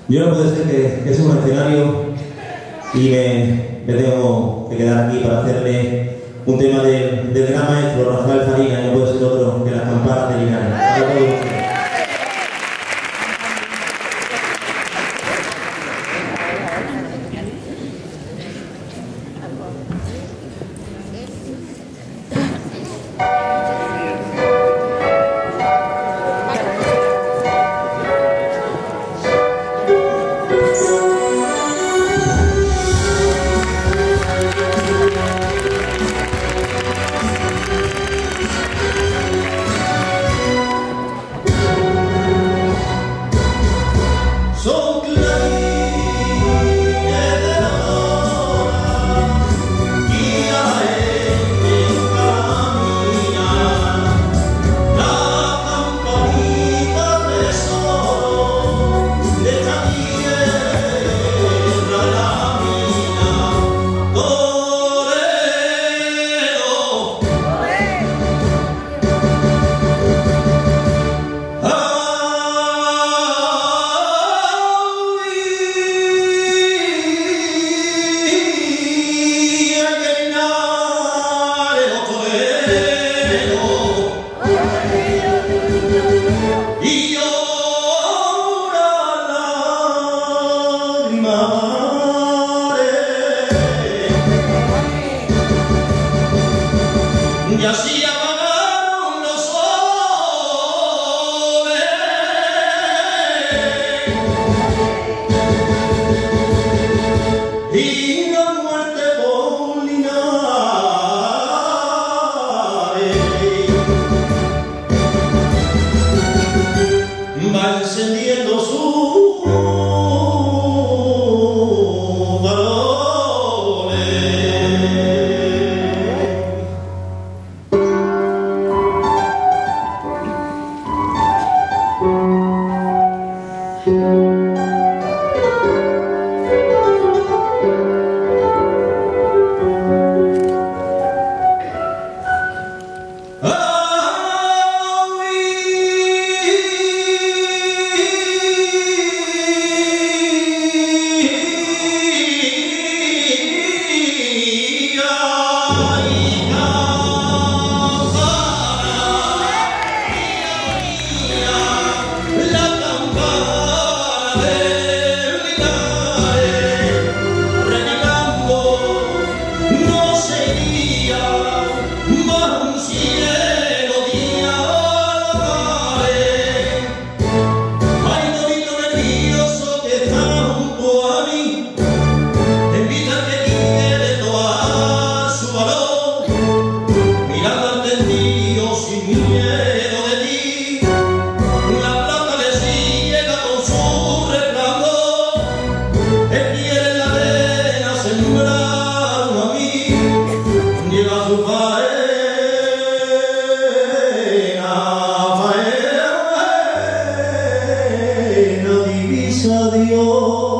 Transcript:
Yo no puede ser que es un escenario y me tengo que quedar aquí para hacerle un tema del gran maestro Rafael Farina, y no puede ser otro que las campanas de Linares. Para todos ustedes. Y así apagaron los soles y la muerte por Linares va encendiendo su Dios.